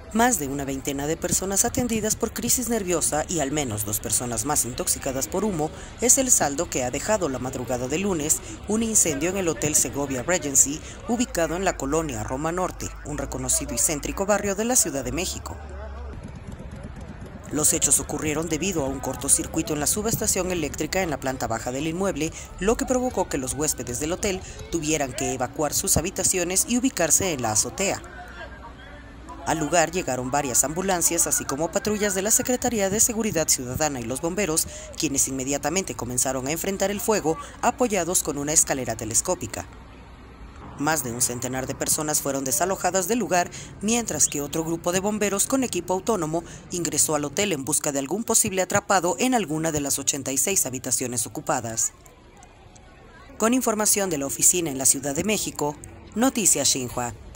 Más de una veintena de personas atendidas por crisis nerviosa y al menos 2 personas más intoxicadas por humo es el saldo que ha dejado la madrugada de lunes un incendio en el Hotel Segovia Regency, ubicado en la colonia Roma Norte, un reconocido y céntrico barrio de la Ciudad de México. Los hechos ocurrieron debido a un cortocircuito en la subestación eléctrica en la planta baja del inmueble, lo que provocó que los huéspedes del hotel tuvieran que evacuar sus habitaciones y ubicarse en la azotea. Al lugar llegaron varias ambulancias, así como patrullas de la Secretaría de Seguridad Ciudadana y los bomberos, quienes inmediatamente comenzaron a enfrentar el fuego, apoyados con una escalera telescópica. Más de un centenar de personas fueron desalojadas del lugar, mientras que otro grupo de bomberos con equipo autónomo ingresó al hotel en busca de algún posible atrapado en alguna de las 86 habitaciones ocupadas. Con información de la oficina en la Ciudad de México, Noticias Xinhua.